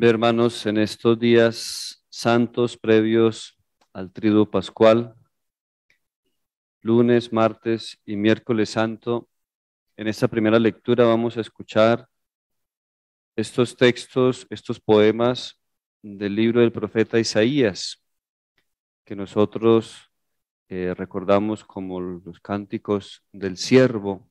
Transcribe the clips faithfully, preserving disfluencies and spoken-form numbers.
Ve, hermanos, en estos días santos previos al Triduo Pascual, lunes, martes y miércoles santo, en esta primera lectura vamos a escuchar estos textos, estos poemas del libro del profeta Isaías, que nosotros eh, recordamos como los cánticos del siervo.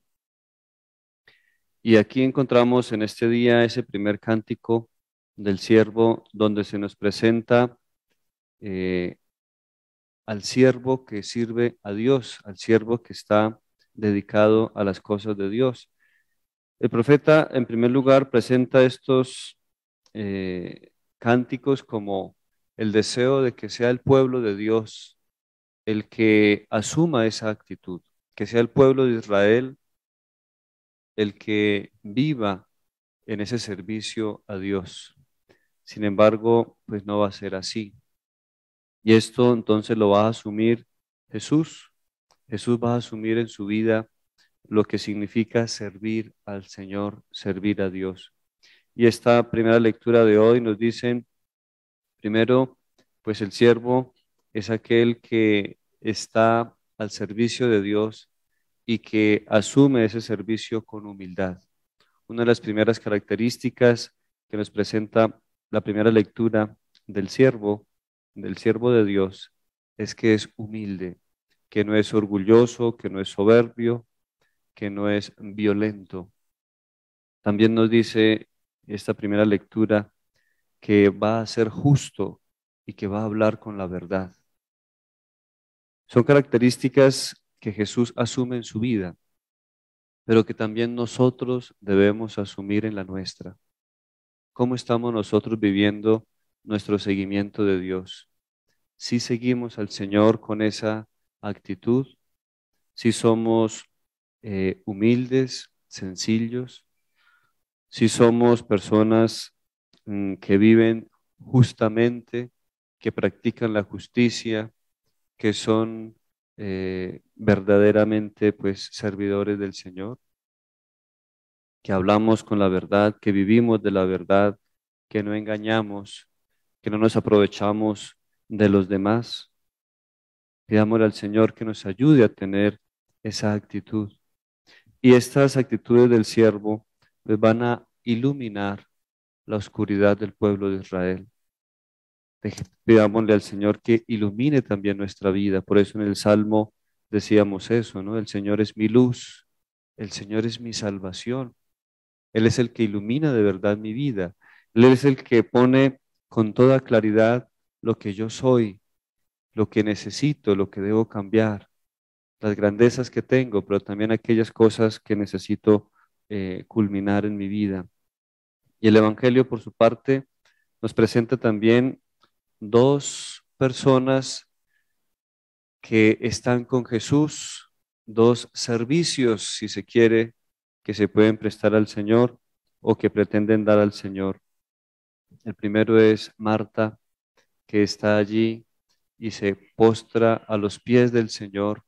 Y aquí encontramos en este día ese primer cántico del siervo donde se nos presenta eh, al siervo que sirve a Dios, al siervo que está dedicado a las cosas de Dios. El profeta, en primer lugar, presenta estos eh, cánticos como el deseo de que sea el pueblo de Dios el que asuma esa actitud, que sea el pueblo de Israel el que viva en ese servicio a Dios. Sin embargo, pues no va a ser así. Y esto entonces lo va a asumir Jesús. Jesús va a asumir en su vida lo que significa servir al Señor, servir a Dios. Y esta primera lectura de hoy nos dicen, primero, pues el siervo es aquel que está al servicio de Dios y que asume ese servicio con humildad. Una de las primeras características que nos presenta la primera lectura del siervo, del siervo de Dios, es que es humilde, que no es orgulloso, que no es soberbio, que no es violento. También nos dice esta primera lectura que va a ser justo y que va a hablar con la verdad. Son características que Jesús asume en su vida, pero que también nosotros debemos asumir en la nuestra. ¿Cómo estamos nosotros viviendo nuestro seguimiento de Dios? ¿Si seguimos al Señor con esa actitud? ¿Si somos eh, humildes, sencillos? ¿Si somos personas mm, que viven justamente, que practican la justicia, que son eh, verdaderamente pues servidores del Señor? Que hablamos con la verdad, que vivimos de la verdad, que no engañamos, que no nos aprovechamos de los demás. Pidámosle al Señor que nos ayude a tener esa actitud. Y estas actitudes del siervo pues van a iluminar la oscuridad del pueblo de Israel. Pidámosle al Señor que ilumine también nuestra vida. Por eso en el Salmo decíamos eso, ¿no? El Señor es mi luz, el Señor es mi salvación. Él es el que ilumina de verdad mi vida. Él es el que pone con toda claridad lo que yo soy, lo que necesito, lo que debo cambiar, las grandezas que tengo, pero también aquellas cosas que necesito eh, culminar en mi vida. Y el Evangelio, por su parte, nos presenta también dos personas que están con Jesús, dos servicios, si se quiere, que se pueden prestar al Señor o que pretenden dar al Señor. El primero es Marta, que está allí y se postra a los pies del Señor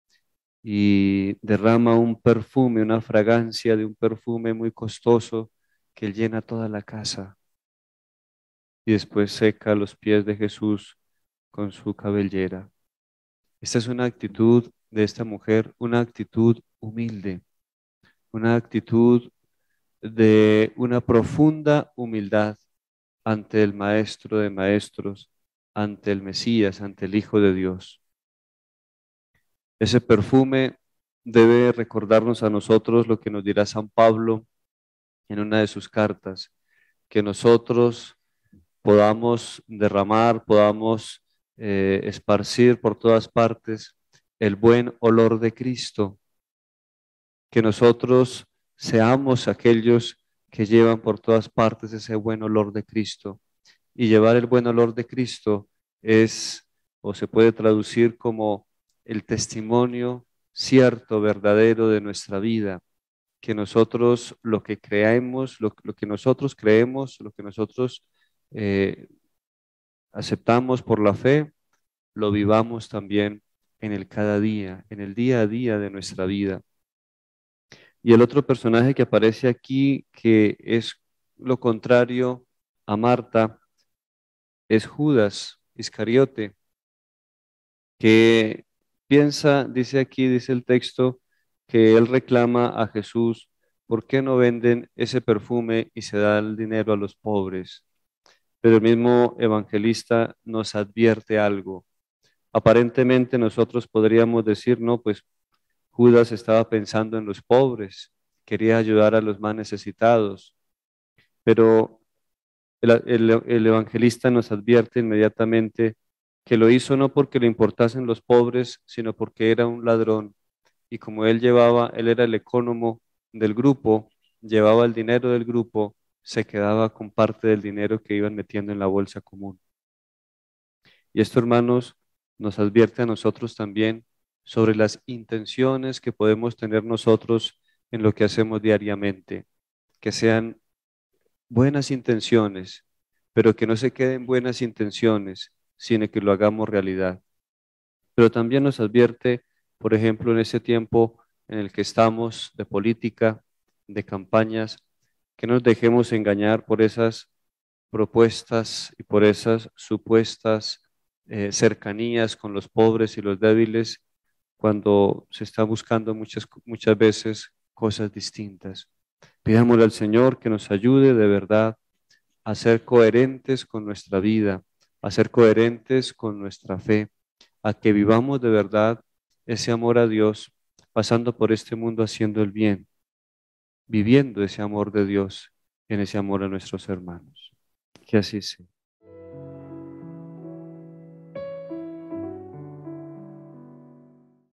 y derrama un perfume, una fragancia de un perfume muy costoso que llena toda la casa. Y después seca los pies de Jesús con su cabellera. Esta es una actitud de esta mujer, una actitud humilde, una actitud de una profunda humildad ante el Maestro de Maestros, ante el Mesías, ante el Hijo de Dios. Ese perfume debe recordarnos a nosotros lo que nos dirá San Pablo en una de sus cartas, que nosotros podamos derramar, podamos eh, esparcir por todas partes el buen olor de Cristo, que nosotros seamos aquellos que llevan por todas partes ese buen olor de Cristo. Y llevar el buen olor de Cristo es, o se puede traducir como el testimonio cierto, verdadero de nuestra vida, que nosotros lo que creemos, lo, lo que nosotros creemos, lo que nosotros eh, aceptamos por la fe, lo vivamos también en el cada día, en el día a día de nuestra vida. Y el otro personaje que aparece aquí, que es lo contrario a Marta es Judas Iscariote, que piensa, dice aquí, dice el texto, que él reclama a Jesús, ¿por qué no venden ese perfume y se da el dinero a los pobres? Pero el mismo evangelista nos advierte algo. Aparentemente nosotros podríamos decir, no, pues Judas estaba pensando en los pobres, quería ayudar a los más necesitados, pero el, el- el evangelista nos advierte inmediatamente que lo hizo no porque le importasen los pobres, sino porque era un ladrón. Y como él llevaba, él era el ecónomo del grupo, llevaba el dinero del grupo, se quedaba con parte del dinero que iban metiendo en la bolsa común. Y esto, hermanos, nos advierte a nosotros también sobre las intenciones que podemos tener nosotros en lo que hacemos diariamente, que sean buenas intenciones, pero que no se queden buenas intenciones, sino que lo hagamos realidad. Pero también nos advierte, por ejemplo, en ese tiempo en el que estamos de política, de campañas, que no nos dejemos engañar por esas propuestas y por esas supuestas eh, cercanías con los pobres y los débiles, cuando se está buscando muchas, muchas veces cosas distintas. Pidámosle al Señor que nos ayude de verdad a ser coherentes con nuestra vida, a ser coherentes con nuestra fe, a que vivamos de verdad ese amor a Dios, pasando por este mundo haciendo el bien, viviendo ese amor de Dios en ese amor a nuestros hermanos. Que así sea.